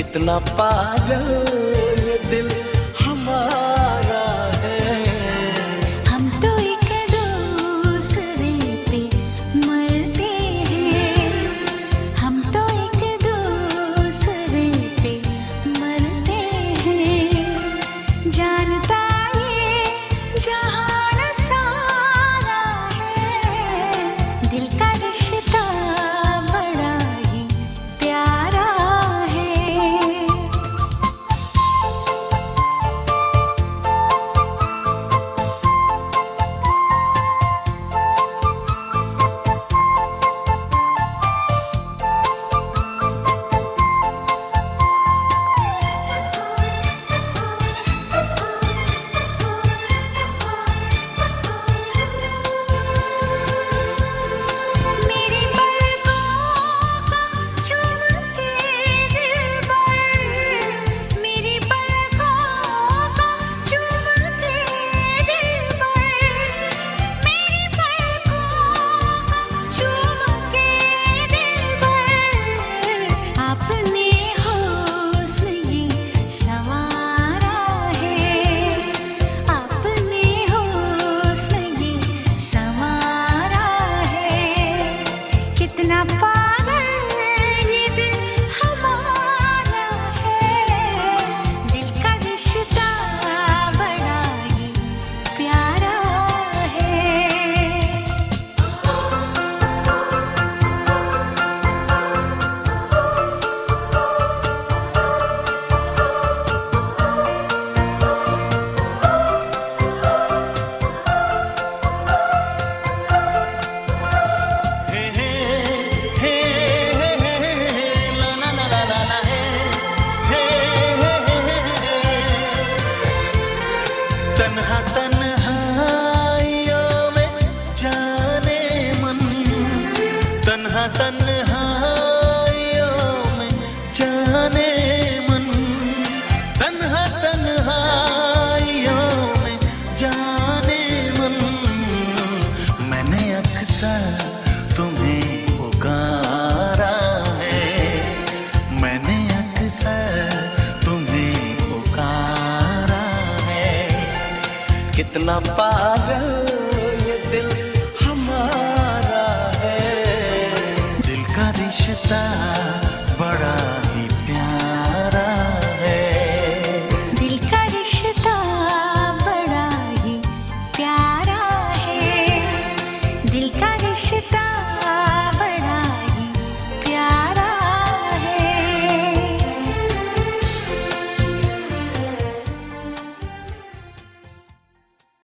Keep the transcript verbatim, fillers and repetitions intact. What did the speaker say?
कितना पागल ये दिल हमारा है। हम तो एक दूसरे पे मरते हैं, हम तो एक दूसरे पे मरते हैं। जानता ये जहान सारा है, दिल का रिश्ता बड़ा ही प्यारा है। तन्हा तन्हाइयों में जाने मन, तन्हा तन्हाइयों में जाने मन, तन्हा तन्हाइयों में जाने मन। मैंने अक्सर तुम्हें पुकारा है, मैंने अक्सर तुम्हें पुकारा है। कितना पागल